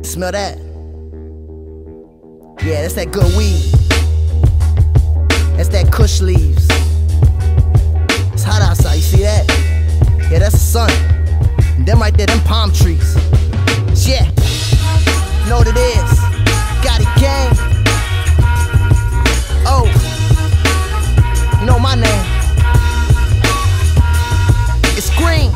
Smell that? Yeah, that's that good weed. That's that kush leaves. It's hot outside, you see that? Yeah, that's the sun. And them right there, them palm trees. Yeah, you know what it is. Got it, gang. Oh, you know my name. It's green.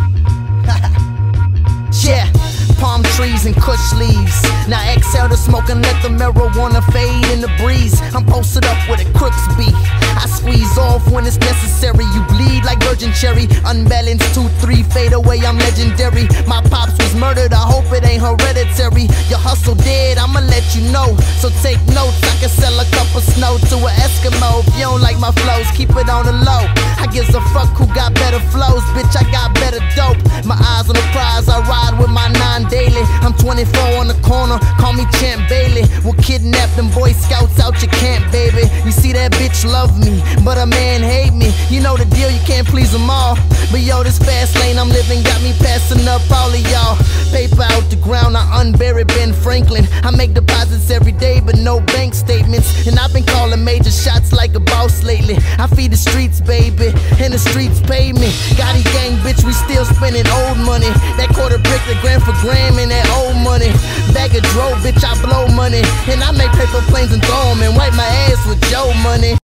Yeah, palm trees and kush leaves. Now exhale the smoke and let the marijuana fade in the breeze. I'm posted up where the crooks be. I squeeze off when it's necessary. You bleed like virgin cherry. Unbalanced 2-3 fade away, I'm legendary. My pops was murdered, I hope it ain't hereditary. Your hustle dead, I'ma let you know. So take notes, I can sell a cup of snow to an Eskimo. If you don't like my flows, keep it on the low. I gives a fuck who got better flows, bitch, I got better dope. My eyes on the prize, I ride with my 9 daily. I'm 24 on the corner, call me Champ Bailey. We'll kidnap them Boy Scouts out your camp, baby. You see that bitch love me, but a man hate me. You know the deal, you can't please them all. But yo, this fast lane I'm living got me passing up all of y'all. Paper out the ground, I unbury Ben Franklin. I make deposits every day, but no bank statements. And I've been calling major shots like a boss lately. I feed the streets, baby, and the streets pay me. Gotti gang, bitch, we still spending old money. That quarter brick, the gram for gram, and that old money. Bag of dro, bitch, I blow money. And I make paper planes and throw 'em and wipe my ass with Joe money.